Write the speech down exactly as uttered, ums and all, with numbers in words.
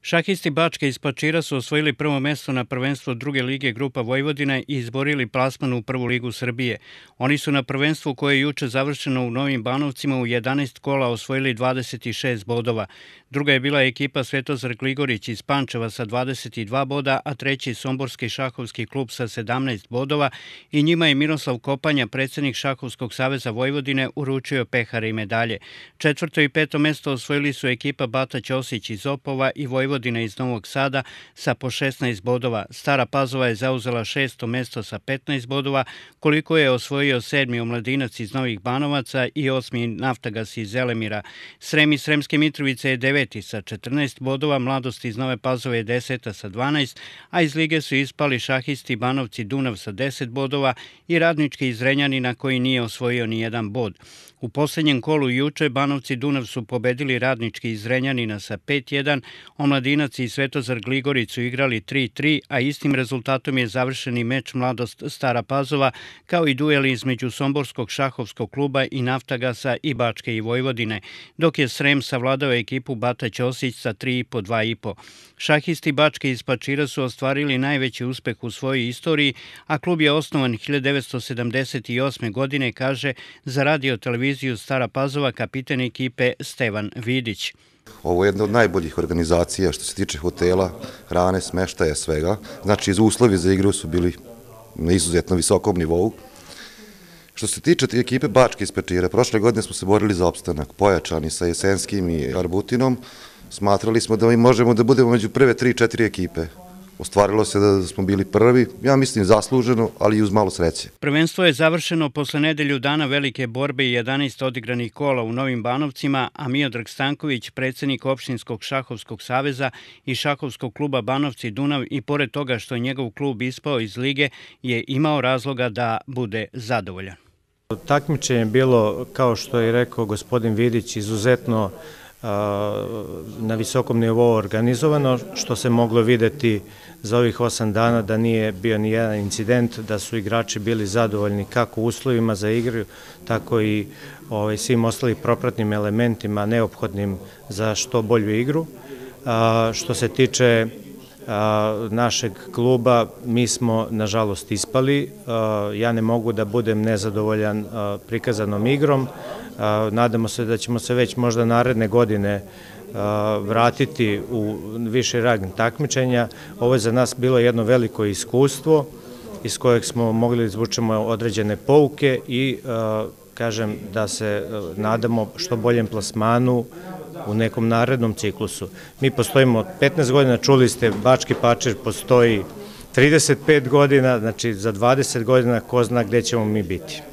Šahisti Bačke iz Pačira su osvojili prvo mesto na prvenstvu druge lige Grupa Vojvodina i izborili plasman u prvu ligu Srbije. Oni su na prvenstvu koje je juče završeno u Novim Banovcima u jedanaest kola osvojili dvadeset šest bodova. Druga je bila ekipa Svetozar Gligorić iz Pančeva sa dvadeset dva boda, a treći Somborski šahovski klub sa sedamnaest bodova i njima je Miroslav Kopanja, predsjednik Šahovskog saveza Vojvodine, uručio pehare i medalje. Četvrto i peto mesto osvojili su ekipa Bata Ćosić iz Opova i Vojvodina iz Novog Sada sa po šesnaest bodova. Stara Pazova je zauzela šesto mesto sa petnaest bodova, koliko je osvojio sedmi Omladinac iz Novih Banovaca i osmi Naftagas iz Zelemira. Srem iz Sremske Mitrovice je deveti sa četrnaest bodova, Mladost iz Nove Pazove je deseta sa dvanaest, a iz lige su ispali Šahisti Banovci Dunav sa deset bodova i Radnički iz Renjanina koji nije osvojio ni jedan bod. U posljednjem kolu juče Banovci Dunav su pobedili Radnički iz Renjanina sa pet jedan, Omladinac i Svetozar Gligorić su igrali tri tri, a istim rezultatom je završeni meč Mladost Stara Pazova, kao i duel između Somborskog šahovskog kluba i Naftagasa i Bačke i Vojvodine, dok je Srem savladao ekipu Bata Ćosić sa tri i po dva i po. Šahisti Bačke iz Pačira su ostvarili najveći uspeh u svojoj istoriji, a klub je osnovan hiljadu devetsto sedamdeset osme. godine, kaže za radio televiziju Stara Pazova kapitan ekipe Stevan Vidić. Ovo je jedna od najboljih organizacija što se tiče hotela, hrane, smeštaja, svega. Znači, uslovi za igru su bili na izuzetno visokom nivou. Što se tiče te ekipe Bačke iz Pačira, prošle godine smo se borili za opstanak, pojačani sa Jesenskim i Arbutinom. Smatrali smo da mi možemo da budemo među prve tri četiri ekipe. Ostvarilo se da smo bili prvi, ja mislim zasluženo, ali i uz malo sreće. Prvenstvo je završeno posle nedelju dana velike borbe i jedanaest odigranih kola u Novim Banovcima, a Miodrag Stanković, predsjednik Opštinskog šahovskog saveza i šahovskog kluba Banovci Dunav, i pored toga što je njegov klub ispao iz lige, je imao razloga da bude zadovoljan. Takmičenje je bilo, kao što je rekao gospodin Vidić, izuzetno na visokom nivou organizovano, što se moglo videti za ovih osam dana da nije bio ni jedan incident, da su igrači bili zadovoljni kako uslovima za igru, tako i svim ostalim propratnim elementima neophodnim za što bolju igru. Što se tiče našeg kluba, mi smo nažalost ispali. Ja ne mogu da budem nezadovoljan prikazanom igrom. Nadamo se da ćemo se već možda naredne godine vratiti u viši rang takmičenja. Ovo je za nas bilo jedno veliko iskustvo iz kojeg smo mogli izvučemo određene pouke i kažem da se nadamo što boljem plasmanu u nekom narednom ciklusu. Mi postojimo petnaest godina, čuli ste, Bački Pačir postoji trideset pet godina, znači za dvadeset godina ko zna gde ćemo mi biti.